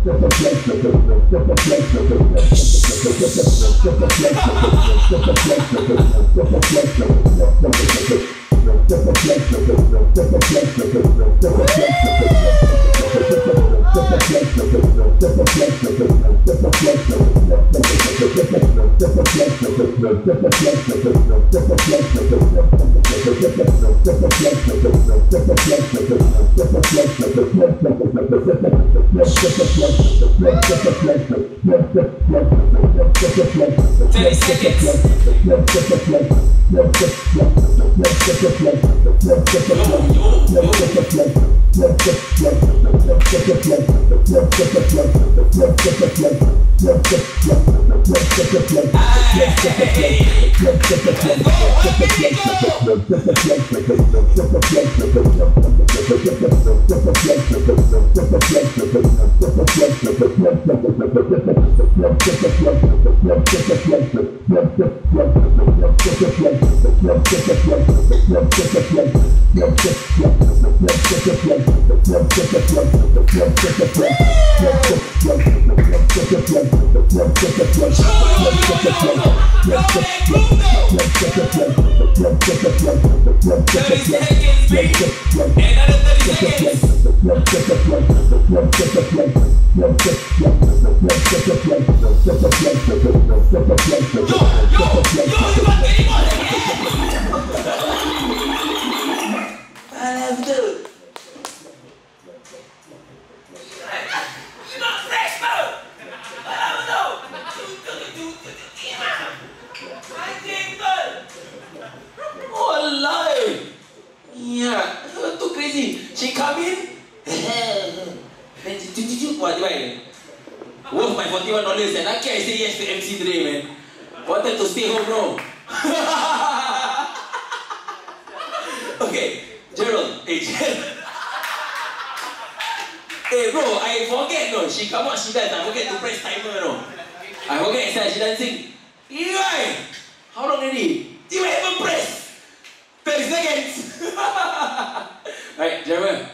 Worth my $41 and lucky I say yes to MC today, man. Wanted to stay home, bro. Okay, Gerald. Hey, Gerald. Hey, bro, I forget, no. She come out, she dance. I forget to press timer, no. I forget, she dancing. Eli! How long already? You haven't pressed 30 seconds. Alright, Gerald.